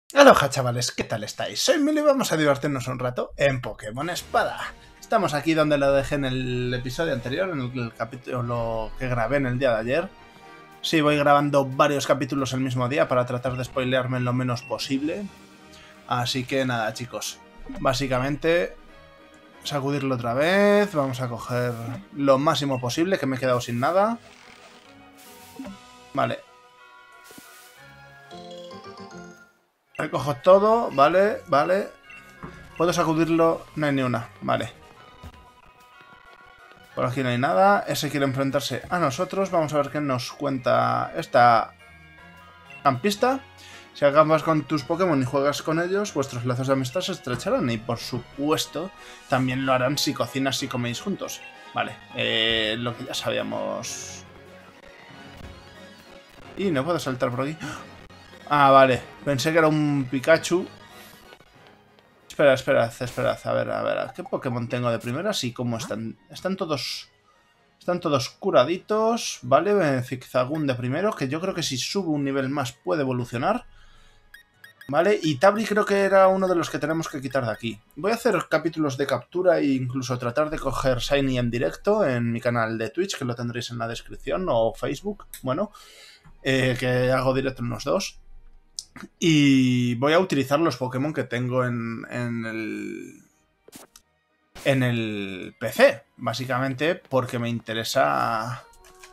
Aloha chavales, ¿qué tal estáis? Soy Milo y vamos a divertirnos un rato en Pokémon Espada. Estamos aquí donde lo dejé en el episodio anterior, en el capítulo que grabé en el día de ayer. Sí, voy grabando varios capítulos el mismo día para tratar de spoilearme lo menos posible. Así que nada chicos, básicamente sacudirlo otra vez, vamos a coger lo máximo posible, que me he quedado sin nada. Vale. Recojo todo, vale. Puedo sacudirlo, no hay ni una, vale. Por aquí no hay nada, ese quiere enfrentarse a nosotros, vamos a ver qué nos cuenta esta campista. Si acabas con tus Pokémon y juegas con ellos, vuestros lazos de amistad se estrecharán y por supuesto también lo harán si cocinas y coméis juntos. Vale, lo que ya sabíamos. Y no puedo saltar por aquí. Ah, vale, pensé que era un Pikachu. Esperad. A ver. ¿Qué Pokémon tengo de primeras y cómo están? Están todos curaditos. Vale, Zigzagoon de primero, que yo creo que si subo un nivel más puede evolucionar. Vale, y Tabri creo que era uno de los que tenemos que quitar de aquí. Voy a hacer capítulos de captura e incluso tratar de coger Shiny en directo en mi canal de Twitch, que lo tendréis en la descripción, o Facebook, bueno, que hago directo en los dos. Y voy a utilizar los Pokémon que tengo en el PC, básicamente porque me interesa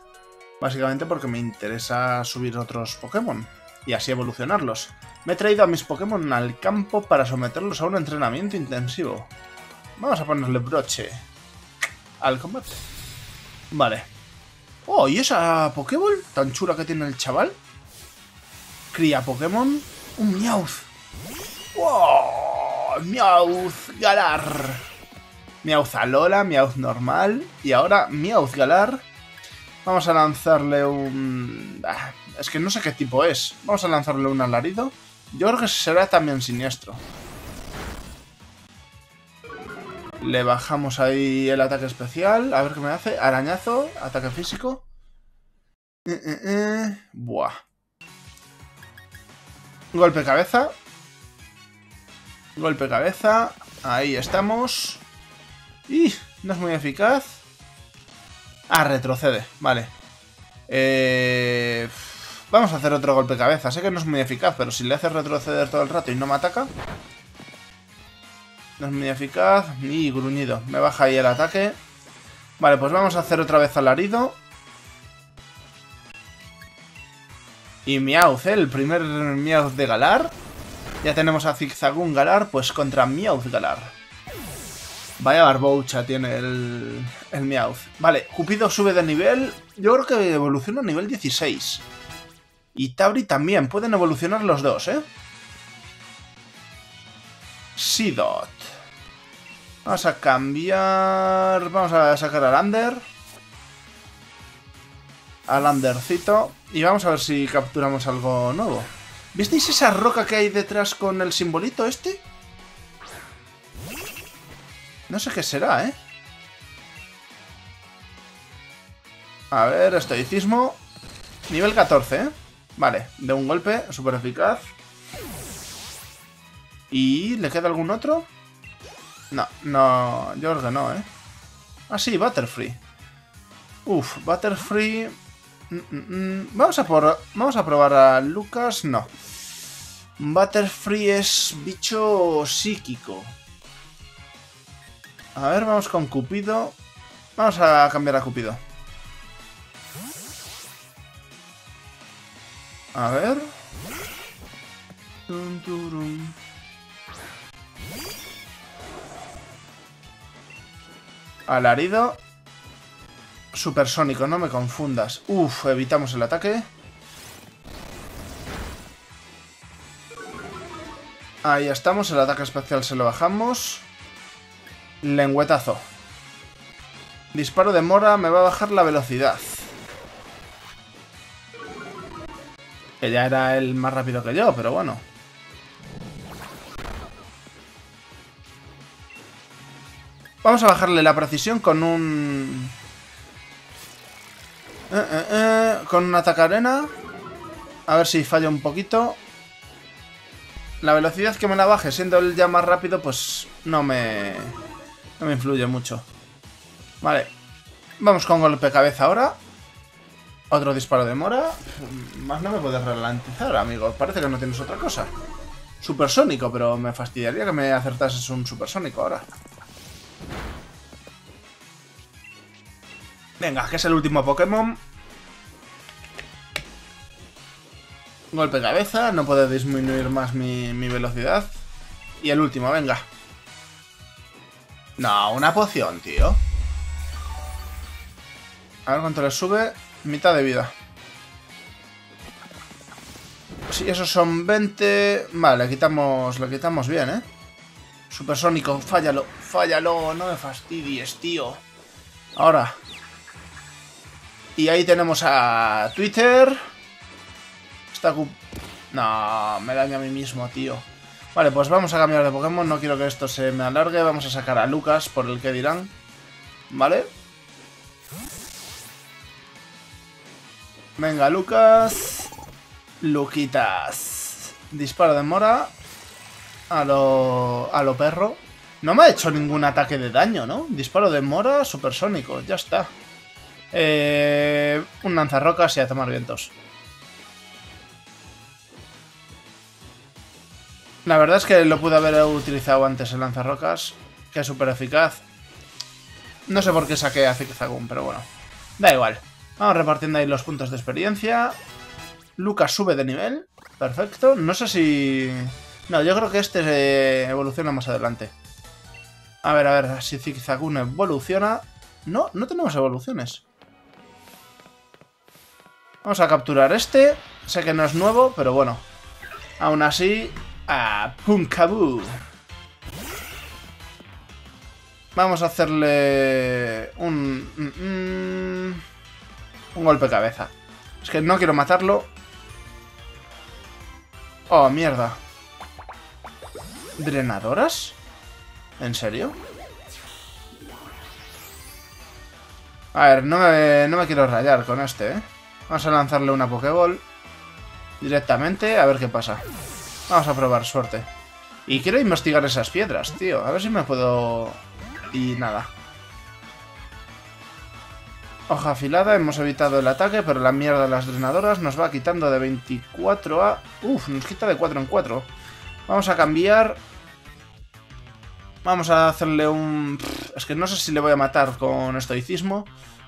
subir otros Pokémon y así evolucionarlos. Me he traído a mis Pokémon al campo para someterlos a un entrenamiento intensivo. Vamos a ponerle broche al combate. Vale. Oh, ¿y esa Pokéball tan chula que tiene el chaval? Cría Pokémon. Un Meowth. ¡Wow! Meowth Galar. Meowth Alola, Meowth normal. Y ahora Meowth Galar. Vamos a lanzarle un... es que no sé qué tipo es. Vamos a lanzarle un alarido. Yo creo que será también siniestro. Le bajamos ahí el ataque especial. A ver qué me hace. Arañazo. Ataque físico. Buah. Golpe cabeza. Golpe cabeza. Ahí estamos. ¡Y! No es muy eficaz. Ah, retrocede. Vale. Vamos a hacer otro golpe cabeza. Sé que no es muy eficaz, pero si le haces retroceder todo el rato y no me ataca... no es muy eficaz. Y gruñido. Me baja ahí el ataque. Vale, pues vamos a hacer otra vez alarido. Y Meowth, el primer Meowth de Galar. Ya tenemos a Zigzagoon Galar, pues contra Meowth Galar. Vaya barboucha tiene el Meowth. Vale, Cupido sube de nivel. Yo creo que evoluciona a nivel 16. Y Tabri también. Pueden evolucionar los dos, ¿eh? Seedot. Vamos a cambiar... vamos a sacar a Lander. A Landercito. Y vamos a ver si capturamos algo nuevo. ¿Visteis esa roca que hay detrás con el simbolito este? No sé qué será, ¿eh? A ver, estoicismo. Nivel 14, ¿eh? Vale, de un golpe, súper eficaz. ¿Y le queda algún otro? No, yo creo que no, ¿eh? Ah, sí, Butterfree. Uf, Butterfree... Vamos a probar a Lucas. No. Butterfree es bicho psíquico. A ver, vamos con Cupido. Vamos a cambiar a Cupido. A ver. Alarido. Supersónico, no me confundas. Uf, evitamos el ataque. Ahí estamos, el ataque especial se lo bajamos. Lengüetazo. Disparo de mora, me va a bajar la velocidad. Que ya era el más rápido que yo, pero bueno. Vamos a bajarle la precisión con un... con un ataque arena. A ver si falla un poquito. La velocidad que me la baje siendo él ya más rápido, pues no me influye mucho. Vale. Vamos con golpe cabeza ahora. Otro disparo de mora. Más no me puedes ralentizar, amigo. Parece que no tienes otra cosa. Supersónico, pero me fastidiaría que me acertases un supersónico ahora. Venga, que es el último Pokémon. Golpe cabeza, no puede disminuir más mi velocidad. Y el último, venga. No, una poción, tío. A ver cuánto le sube. Mitad de vida. Si esos son 20... Vale, le quitamos bien, ¿eh? Supersónico, fállalo, fállalo, no me fastidies, tío. Ahora. Y ahí tenemos a Twitter. No, me daño a mí mismo, tío. Vale, pues vamos a cambiar de Pokémon. No quiero que esto se me alargue. Vamos a sacar a Lucas, por el que dirán. Vale. Venga, Lucas. Luquitas. Disparo de mora. A lo perro. No me ha hecho ningún ataque de daño, ¿no? Disparo de mora supersónico. Ya está. Un lanzarrocas y a tomar vientos. La verdad es que lo pude haber utilizado antes el lanzarrocas, que es súper eficaz. No sé por qué saqué a Zigzagoon, pero bueno. Da igual. Vamos repartiendo ahí los puntos de experiencia. Lucas sube de nivel. Perfecto. No sé si... No, yo creo que este evoluciona más adelante. A ver si Zigzagoon evoluciona. No, no tenemos evoluciones. Vamos a capturar este. Sé que no es nuevo, pero bueno. Aún así... ¡Ah! ¡Punkaboo! Vamos a hacerle un golpe cabeza. Es que no quiero matarlo. Oh, mierda. ¿Drenadoras? ¿En serio? A ver, no me quiero rayar con este, ¿eh? Vamos a lanzarle una Pokéball directamente, a ver qué pasa. Vamos a probar suerte. Y quiero investigar esas piedras, tío. A ver si me puedo... Y nada. Hoja afilada, hemos evitado el ataque, pero la mierda de las drenadoras nos va quitando de 24 a... Uf, nos quita de 4 en 4. Vamos a cambiar. Vamos a hacerle un... Es que no sé si le voy a matar con estoicismo.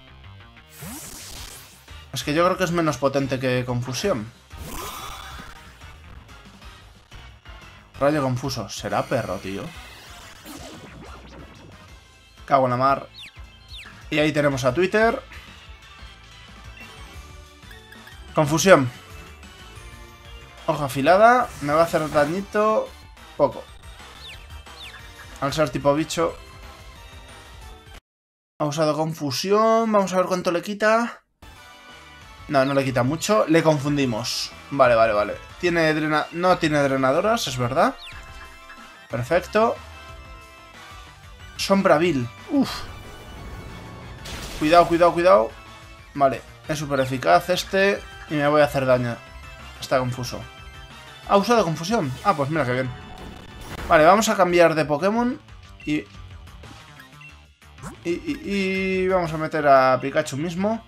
Es que yo creo que es menos potente que confusión. Rayo confuso. ¿Será perro, tío? Cago en la mar. Y ahí tenemos a Twitter. Confusión. Hoja afilada. Me va a hacer dañito. Poco. Al ser tipo bicho. Ha usado confusión. Vamos a ver cuánto le quita. No, no le quita mucho. Le confundimos. Vale. No tiene drenadoras, es verdad. Perfecto. Sombravil. Uf. Cuidado. Vale, es súper eficaz este. Y me voy a hacer daño. Está confuso. ¿Ha usado confusión? Ah, pues mira que bien. Vale, vamos a cambiar de Pokémon. Y vamos a meter a Pikachu mismo.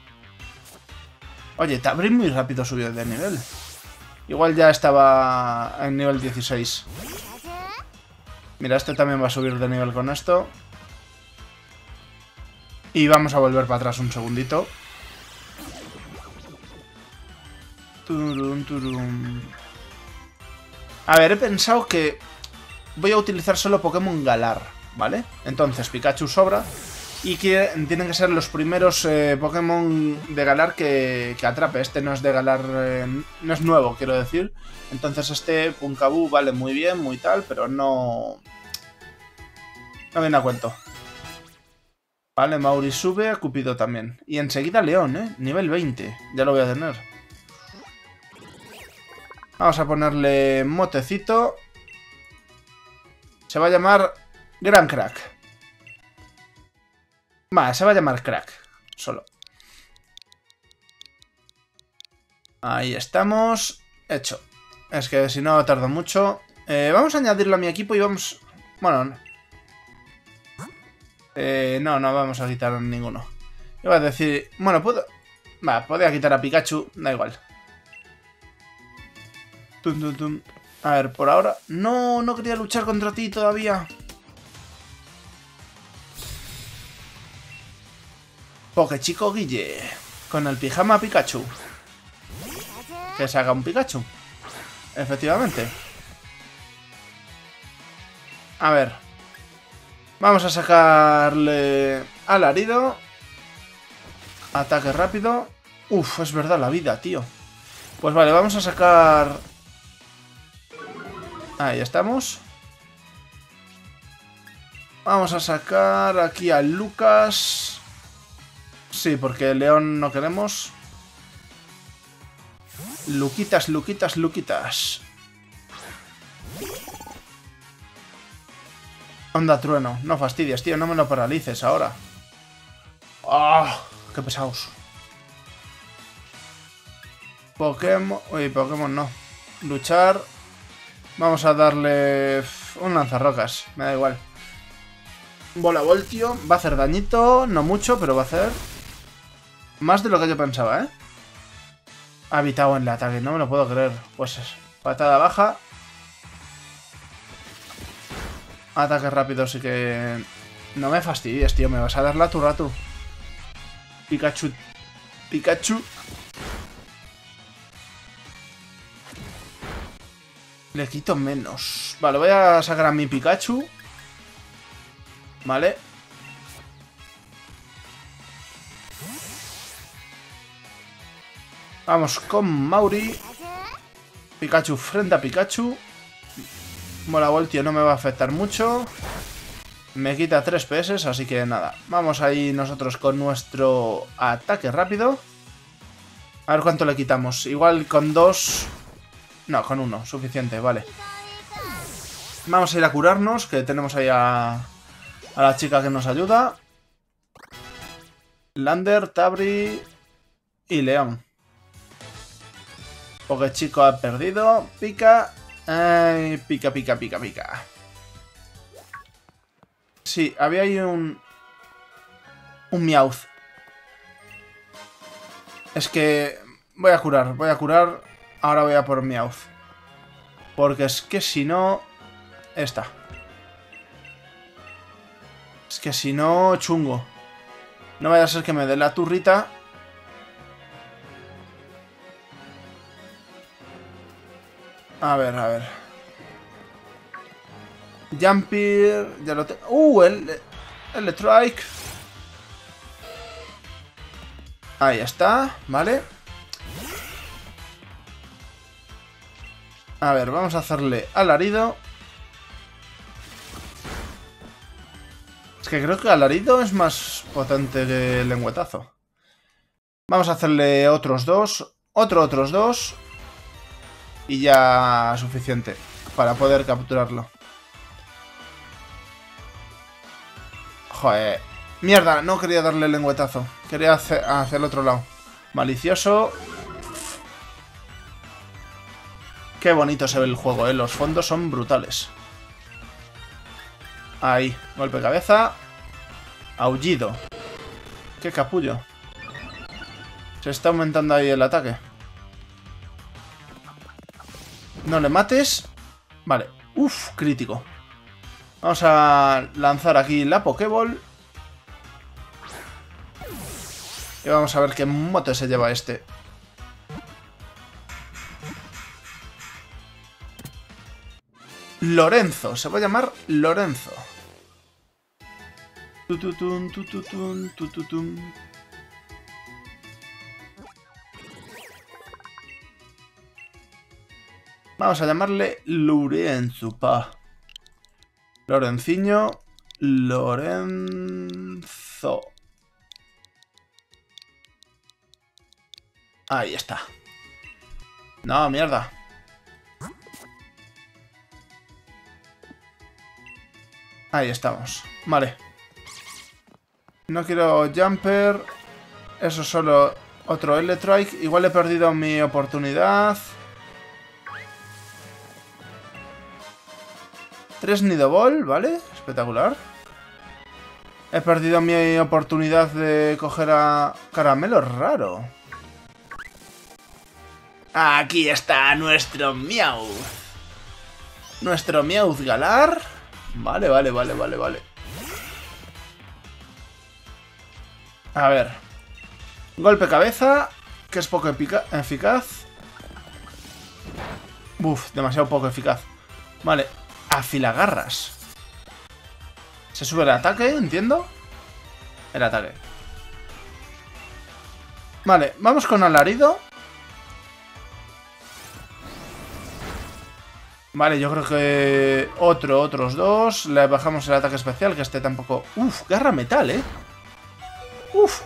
Oye, Tabrim muy rápido subió de nivel. Igual ya estaba en nivel 16. Mira, este también va a subir de nivel con esto. Y vamos a volver para atrás un segundito. Turum. A ver, he pensado que voy a utilizar solo Pokémon Galar, ¿vale? Entonces, Pikachu sobra. Y que tienen que ser los primeros Pokémon de Galar que atrape. Este no es de Galar, no es nuevo, quiero decir. Entonces este Punkaboo vale muy bien, muy tal, pero no viene a cuento. Vale, Mauri sube, Cupido también. Y enseguida León, nivel 20. Ya lo voy a tener. Vamos a ponerle motecito. Se va a llamar Gran Crack. Vale, se va a llamar Crack. Solo. Ahí estamos. Hecho. Es que si no tarda mucho. Vamos a añadirlo a mi equipo y vamos... Bueno, no. No vamos a quitar ninguno. Iba a decir... Bueno, puedo... Va, podría quitar a Pikachu. Da igual. Tum, tum, tum. A ver, por ahora... No quería luchar contra ti todavía. Pokechico Guille. Con el pijama Pikachu. Que se haga un Pikachu. Efectivamente. A ver. Vamos a sacarle alarido. Ataque rápido. Uf, es verdad, la vida, tío. Pues vale, vamos a sacar... Ahí estamos. Vamos a sacar aquí a Lucas. Sí, porque León no queremos. Luquitas, Luquitas, Luquitas. Onda trueno. No fastidies, tío. No me lo paralices ahora. ¡Ah! ¡Qué pesados! Pokémon... Uy, Pokémon no. Luchar. Vamos a darle un lanzarrocas. Me da igual. Bola Voltio. Va a hacer dañito. No mucho, pero va a hacer... Más de lo que yo pensaba, ¿eh? Ha evitado en el ataque. No me lo puedo creer. Pues patada baja. Ataque rápido, sí que... No me fastidies, tío. Me vas a dar la turra tú. Pikachu. Pikachu. Le quito menos. Vale, voy a sacar a mi Pikachu. Vale. Vamos con Mauri. Pikachu frente a Pikachu. Bola Voltio no me va a afectar mucho. Me quita 3 PS, así que nada. Vamos ahí nosotros con nuestro ataque rápido. A ver cuánto le quitamos. Igual con 2... No, con 1, suficiente, vale. Vamos a ir a curarnos, que tenemos ahí a la chica que nos ayuda. Lander, Tabri y León. Pokechico ha perdido. Pica. Ay, pica, pica, pica, pica. Sí, había ahí un Meowth. Es que voy a curar, Ahora voy a por Meowth. Porque es que si no... Esta. Es que si no, chungo. No vaya a ser que me dé la turrita. A ver, a ver. Jumpir, ya lo tengo. El Electrike. Ahí está, vale. A ver, vamos a hacerle alarido. Es que creo que alarido es más potente que el lengüetazo. Vamos a hacerle otros dos. Otros dos. Y ya suficiente para poder capturarlo. Joder. Mierda, no quería darle el lengüetazo. Quería hacia el otro lado. Malicioso. Qué bonito se ve el juego, ¿eh? Los fondos son brutales. Ahí, golpe de cabeza. Aullido. Qué capullo. Se está aumentando ahí el ataque. No le mates. Vale. Uf, crítico. Vamos a lanzar aquí la Pokéball. Y vamos a ver qué mote se lleva este. Lorenzo. Se va a llamar Lorenzo. Tututun, tututun, tututun. Vamos a llamarle Lorenzo, pa. Lorenciño. Lorenzo. Ahí está. No, mierda. Ahí estamos. Vale. No quiero Jumper. Eso es solo otro Electrike. Igual he perdido mi oportunidad. 3 Nido Ball, ¿vale? Espectacular. He perdido mi oportunidad de coger a Caramelo, raro. Aquí está nuestro Meowth. Nuestro Meowth Galar. Vale. A ver. Golpe cabeza, que es poco eficaz. Uf, demasiado poco eficaz. Vale, afilagarras. Se sube el ataque, entiendo. El ataque. Vale, vamos con alarido. Vale, yo creo que otros dos. Le bajamos el ataque especial, que este tampoco... Uf, garra metal, Uf.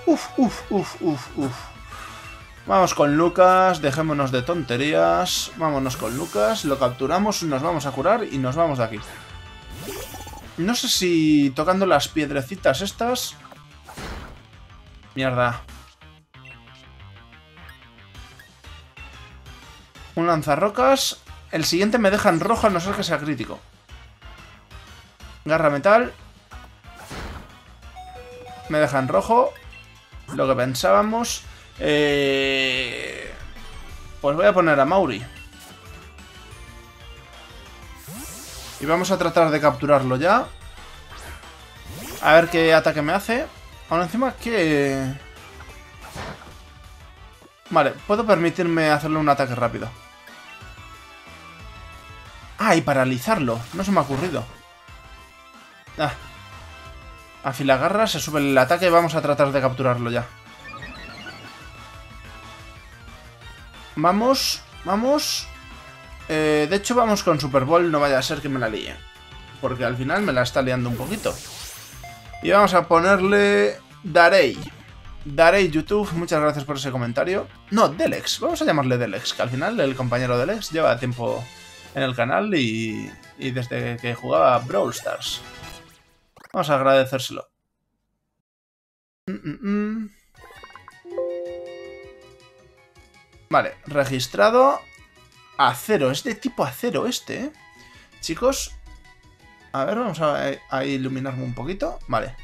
Vamos con Lucas, dejémonos de tonterías. Vámonos con Lucas, lo capturamos, nos vamos a curar y nos vamos de aquí. No sé si tocando las piedrecitas estas... Mierda. Un lanzarrocas. El siguiente me deja en rojo a no ser que sea crítico. Garra metal. Me deja en rojo. Lo que pensábamos. Pues voy a poner a Mauri. Y vamos a tratar de capturarlo ya. A ver qué ataque me hace. Ahora encima que... Vale, puedo permitirme hacerle un ataque rápido. Ah, y paralizarlo. No se me ha ocurrido. Ah. Afilagarra, se sube el ataque y vamos a tratar de capturarlo ya. Vamos. De hecho, vamos con Super Bowl, no vaya a ser que me la líe. Porque al final me la está liando un poquito. Y vamos a ponerle Darey. Darey YouTube, muchas gracias por ese comentario. No, Delex, vamos a llamarle Delex, que al final el compañero Delex lleva tiempo en el canal y desde que jugaba Brawl Stars. Vamos a agradecérselo. Vale, registrado. Acero, es de tipo acero este, Chicos. A ver, vamos a iluminarme un poquito. Vale.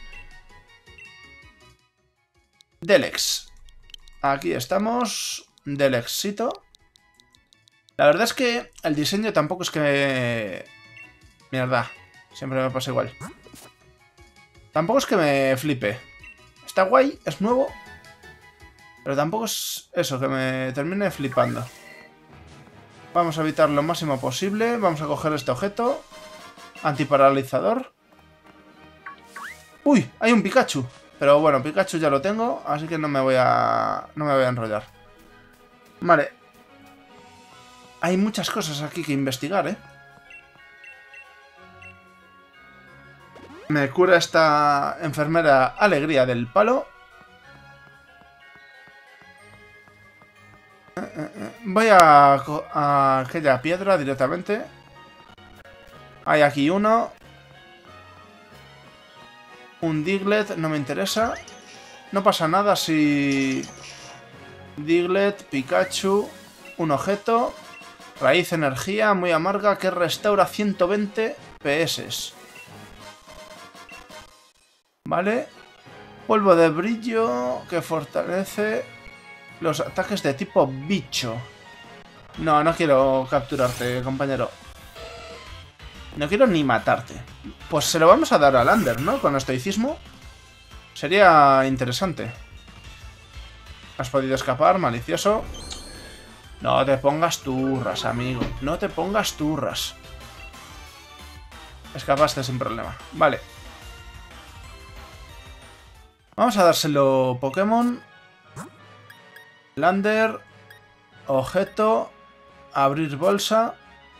Delex. Aquí estamos. Delexito. La verdad es que el diseño tampoco es que... Mierda, siempre me pasa igual. Tampoco es que me flipe. Está guay, es nuevo. Pero tampoco es eso, que me termine flipando. Vamos a evitar lo máximo posible. Vamos a coger este objeto. Antiparalizador. ¡Uy! Hay un Pikachu. Pero bueno, Pikachu ya lo tengo, así que no me voy a enrollar. Vale. Hay muchas cosas aquí que investigar, Me cura esta enfermera alegría del palo. Voy a aquella piedra directamente. Hay aquí uno. Un Diglett, no me interesa. No pasa nada si... Diglett, Pikachu, un objeto. Raíz energía, muy amarga, que restaura 120 PS. Vale. Polvo de brillo, que fortalece los ataques de tipo bicho. No, no quiero capturarte, compañero. No quiero ni matarte. Pues se lo vamos a dar a Lander, ¿no? Con estoicismo. Sería interesante. Has podido escapar, malicioso. No te pongas turras, amigo. No te pongas turras. Escapaste sin problema. Vale. Vamos a dárselo Pokémon. Lander. Objeto. Abrir bolsa.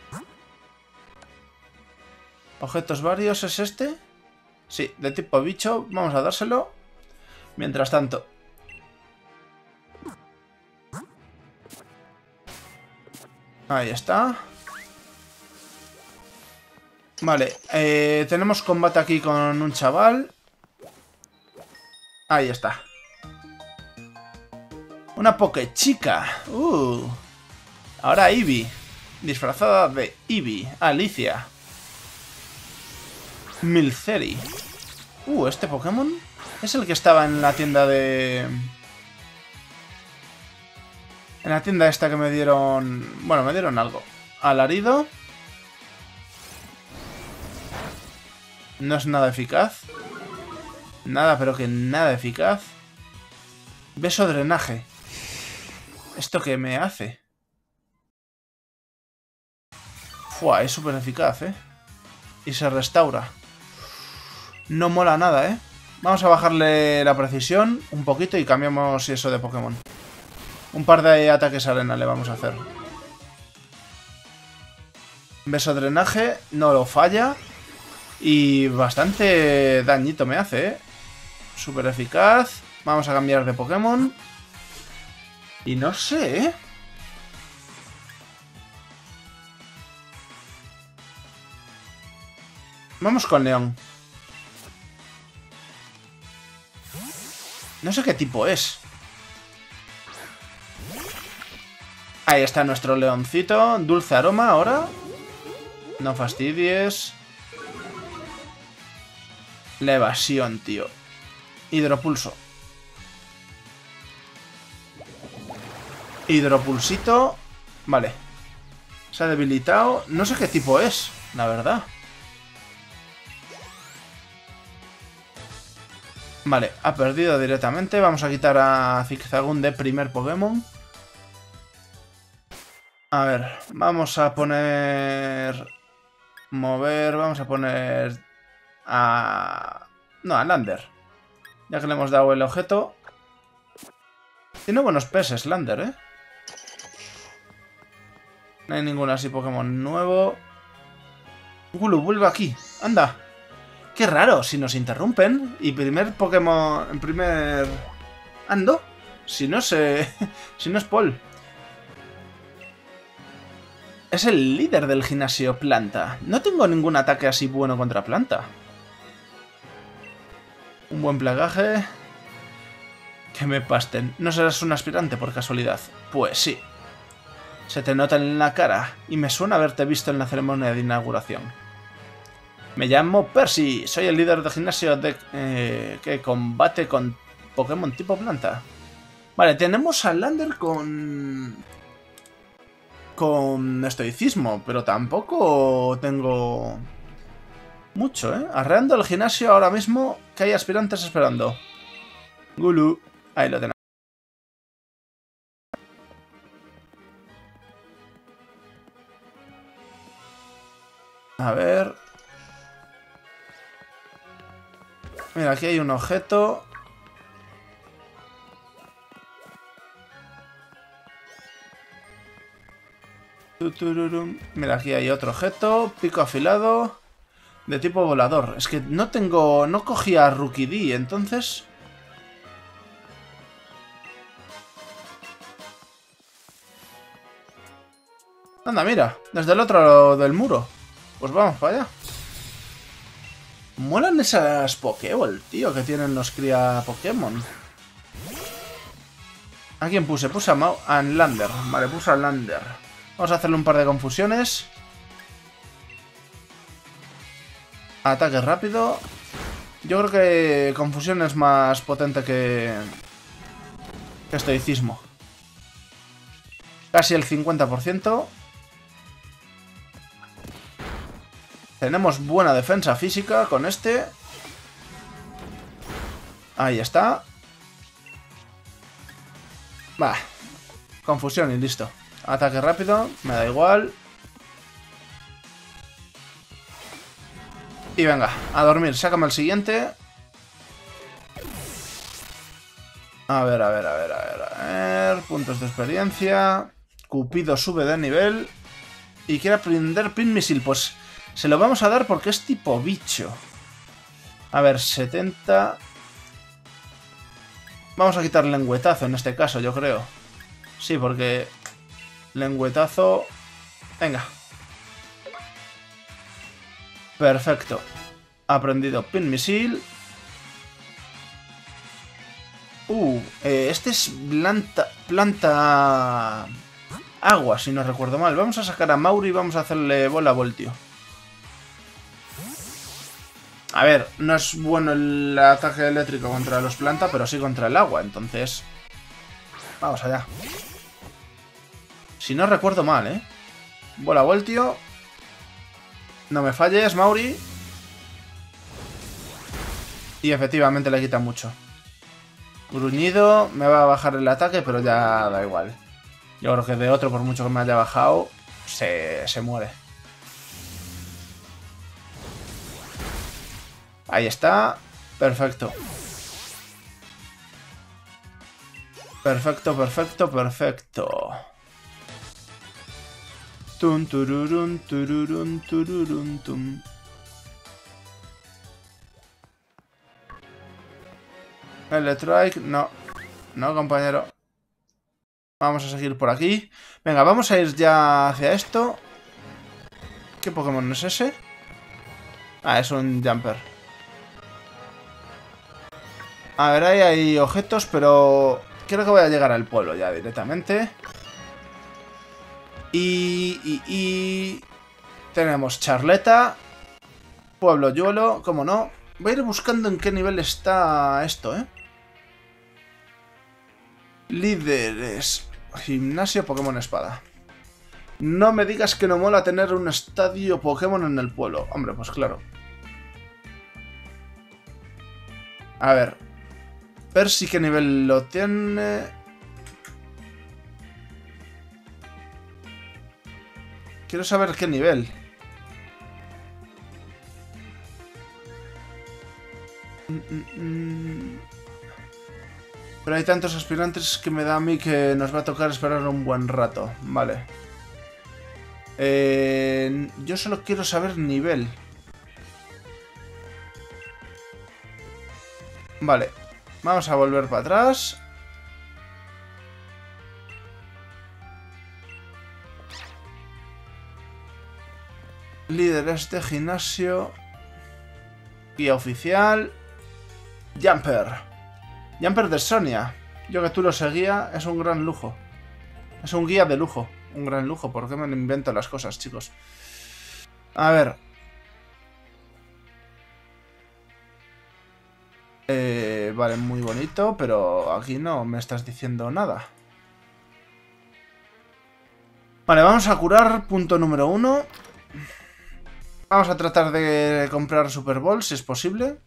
Objetos varios, ¿es este? Sí, de tipo bicho. Vamos a dárselo. Mientras tanto. Ahí está. Vale, tenemos combate aquí con un chaval. Ahí está. Una Pokéchica. Ahora Eevee. Disfrazada de Eevee. Alicia. Milcery. Este Pokémon es el que estaba en la tienda de... En la tienda esta que me dieron... Bueno, me dieron algo. Alarido. No es nada eficaz. Nada, pero que nada eficaz. Beso drenaje. ¿Esto qué me hace? Fua, es súper eficaz, ¿eh? Y se restaura. No mola nada, ¿eh? Vamos a bajarle la precisión un poquito y cambiamos eso de Pokémon. Un par de ataques arena le vamos a hacer. Beso drenaje, no lo falla. Y bastante dañito me hace, ¿eh? Súper eficaz. Vamos a cambiar de Pokémon. Y no sé, ¿eh? Vamos con León. No sé qué tipo es. Ahí está nuestro leoncito. Dulce aroma ahora. No fastidies. La evasión, tío. Hidropulso. Hidropulsito. Vale. Se ha debilitado. No sé qué tipo es, la verdad. Vale, ha perdido directamente. Vamos a quitar a Zigzagoon de primer Pokémon. A ver, vamos a poner... Mover, vamos a poner... No, a Lander. Ya que le hemos dado el objeto. Tiene buenos peces, Lander, ¿eh? No hay ningún así Pokémon nuevo. Gulu, vuelve aquí. Anda. Qué raro, si nos interrumpen. Y primer Pokémon... Primer... Ando. Si no se... si no es Paul. Es el líder del gimnasio Planta. No tengo ningún ataque así bueno contra Planta. Un buen plagaje. Que me pasten. ¿No serás un aspirante por casualidad? Pues sí. Se te nota en la cara. Y me suena haberte visto en la ceremonia de inauguración. Me llamo Percy. Soy el líder del gimnasio que combate con Pokémon tipo Planta. Vale, tenemos a Lander con estoicismo, pero tampoco tengo mucho, ¿eh? Arreando el gimnasio ahora mismo, que hay aspirantes esperando. Gulu, ahí lo tenemos. A ver. Mira, aquí hay un objeto. Mira, aquí hay otro objeto. Pico afilado. De tipo volador. Es que no tengo... No cogía a Rookie D, entonces... Anda, mira. Desde el otro lado del muro. Pues vamos para allá. Molan esas Pokéball, tío, que tienen los cría Pokémon. ¿A quién puse? Puse a Lander. Vale, puse a Lander. Vamos a hacerle un par de confusiones. Ataque rápido. Yo creo que confusión es más potente que estoicismo. Casi el 50%. Tenemos buena defensa física con este. Ahí está. Va. Confusión y listo. Ataque rápido, me da igual. Y venga, a dormir. Sácame el siguiente. A ver. Puntos de experiencia. Cupido sube de nivel. Y quiere aprender Pin Misil. Pues se lo vamos a dar porque es tipo bicho. A ver, 70. Vamos a quitar lengüetazo en este caso, yo creo. Sí, porque... Lengüetazo... Venga. Perfecto. Aprendido Pin Misil. Este es planta... Agua, si no recuerdo mal. Vamos a sacar a Mauri y vamos a hacerle bola voltio. A ver, no es bueno el ataque eléctrico contra los planta, pero sí contra el agua, entonces... Vamos allá. Si no recuerdo mal, ¿eh? Bola Voltio. No me falles, Mauri. Y efectivamente le quita mucho. Gruñido, me va a bajar el ataque, pero ya da igual. Yo creo que de otro, por mucho que me haya bajado, se muere. Ahí está. Perfecto. Perfecto, perfecto, perfecto. Tun, tururun, tururun, tururun, tum. Electrike, no. No, compañero. Vamos a seguir por aquí. Venga, vamos a ir ya hacia esto. ¿Qué Pokémon es ese? Ah, es un Jumper. A ver, ahí hay objetos, pero... Creo que voy a llegar al pueblo ya directamente. Y... Tenemos Charleta. Pueblo Yuelo, cómo no. Voy a ir buscando en qué nivel está esto, ¿eh? Líderes. Gimnasio Pokémon Espada. No me digas que no mola tener un estadio Pokémon en el pueblo. Hombre, pues claro. A ver. Percy, ¿qué nivel lo tiene? Quiero saber qué nivel. Pero hay tantos aspirantes que me da a mí que nos va a tocar esperar un buen rato. Vale. Yo solo quiero saber nivel. Vale. Vamos a volver para atrás. Líderes de gimnasio. Guía oficial. Jumper. Jumper de Sonia. Yo que tú lo seguía, es un gran lujo. Es un guía de lujo. Un gran lujo. ¿Por qué me invento las cosas, chicos? A ver. Vale, muy bonito, pero aquí no me estás diciendo nada. Vale, vamos a curar. Punto número 1. Vamos a tratar de comprar Super Bowl, si es posible.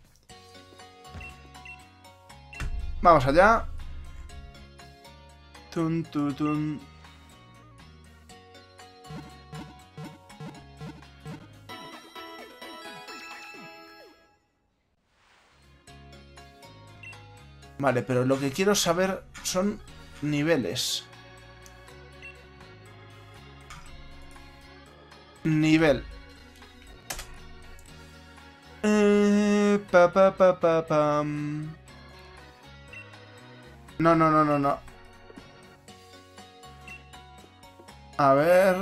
Vamos allá. Tun, tun, tun. Vale, pero lo que quiero saber son niveles. Nivel. Pam. No, no, no, no, no. A ver...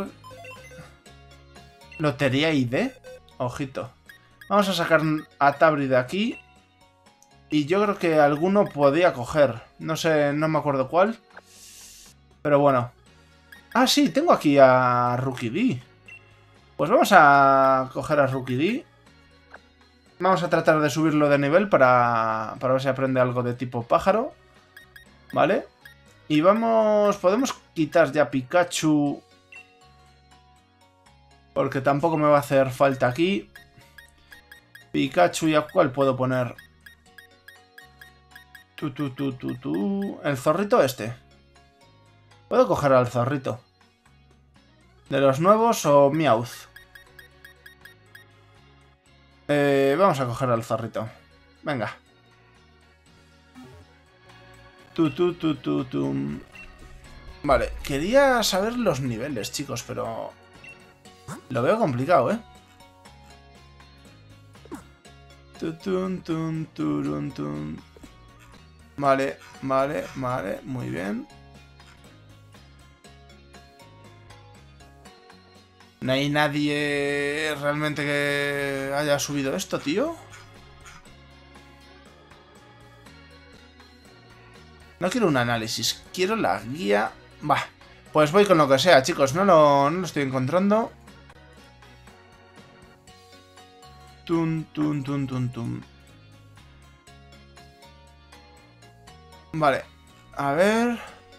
Lotería ID. Ojito. Vamos a sacar a Tabri de aquí. Y yo creo que alguno podía coger. No sé, no me acuerdo cuál. Pero bueno. Ah, sí, tengo aquí a Rookie D. Pues vamos a coger a Rookie D. Vamos a tratar de subirlo de nivel para ver si aprende algo de tipo pájaro. ¿Vale? Y vamos... Podemos quitar ya Pikachu. Porque tampoco me va a hacer falta aquí. Pikachu, ¿y a cuál puedo poner? El zorrito este. ¿Puedo coger al zorrito? ¿De los nuevos o Meowth? Vamos a coger al zorrito. Venga. Vale, quería saber los niveles, chicos, pero... Lo veo complicado, ¿eh? Vale, vale, vale, muy bien. ¿No hay nadie realmente que haya subido esto, tío? No quiero un análisis, quiero la guía... Bah, pues voy con lo que sea, chicos, no lo estoy encontrando. Tun, tun, tun, tun, tun. Vale. A ver...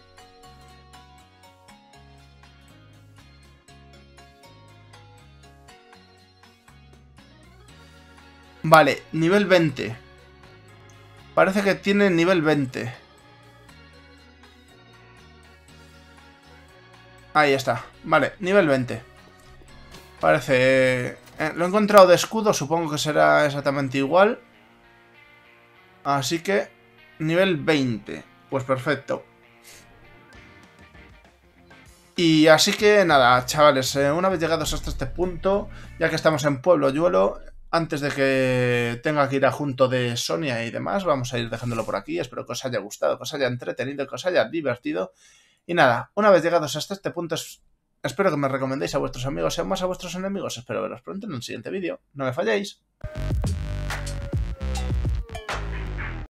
Vale, nivel 20. Parece que tiene nivel 20. Ahí está. Vale, nivel 20. Parece... lo he encontrado de escudo, supongo que será exactamente igual. Así que... Nivel 20. Pues perfecto. Y así que nada, chavales, una vez llegados hasta este punto, ya que estamos en Pueblo Yuelo, antes de que tenga que ir a junto de Sonia y demás, vamos a ir dejándolo por aquí. Espero que os haya gustado, que os haya entretenido, que os haya divertido. Y nada, una vez llegados hasta este punto, espero que me recomendéis a vuestros amigos y aún más a vuestros enemigos. Espero veros pronto en un siguiente vídeo. No me falléis.